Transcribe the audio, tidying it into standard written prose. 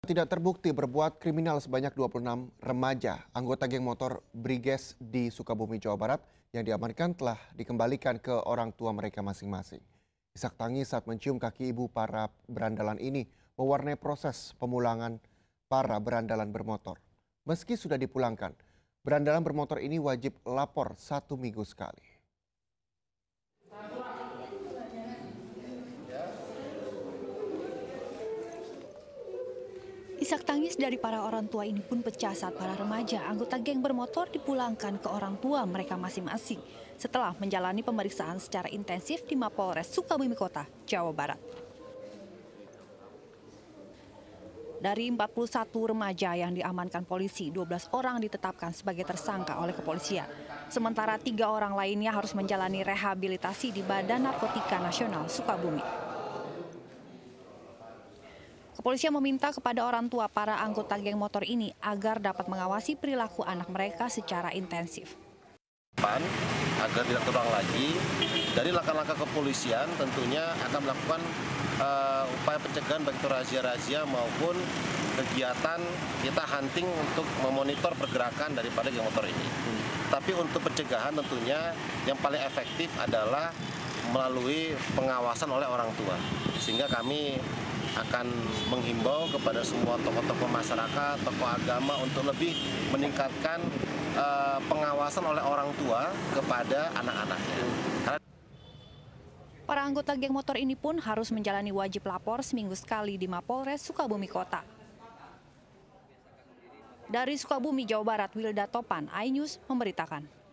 Tidak terbukti berbuat kriminal sebanyak 26 remaja anggota geng motor Briges di Sukabumi, Jawa Barat yang diamankan telah dikembalikan ke orang tua mereka masing-masing. Isak tangis saat mencium kaki ibu para berandalan ini mewarnai proses pemulangan para berandalan bermotor. Meski sudah dipulangkan, berandalan bermotor ini wajib lapor 1 minggu sekali. Isak tangis dari para orang tua ini pun pecah saat para remaja anggota geng bermotor dipulangkan ke orang tua mereka masing-masing setelah menjalani pemeriksaan secara intensif di Mapolres Sukabumi Kota, Jawa Barat. Dari 41 remaja yang diamankan polisi, 12 orang ditetapkan sebagai tersangka oleh kepolisian. Sementara 3 orang lainnya harus menjalani rehabilitasi di Badan Narkotika Nasional Sukabumi. Kepolisian meminta kepada orang tua para anggota geng motor ini agar dapat mengawasi perilaku anak mereka secara intensif. Agar tidak terulang lagi, dari langkah-langkah kepolisian tentunya akan melakukan upaya pencegahan baik itu razia-razia maupun kegiatan kita hunting untuk memonitor pergerakan daripada geng motor ini. Tapi untuk pencegahan tentunya yang paling efektif adalah melalui pengawasan oleh orang tua. Sehingga kami akan menghimbau kepada semua tokoh-tokoh masyarakat, tokoh agama untuk lebih meningkatkan pengawasan oleh orang tua kepada anak-anaknya. Para anggota geng motor ini pun harus menjalani wajib lapor seminggu sekali di Mapolres Sukabumi Kota. Dari Sukabumi, Jawa Barat, Wilda Topan, iNews memberitakan.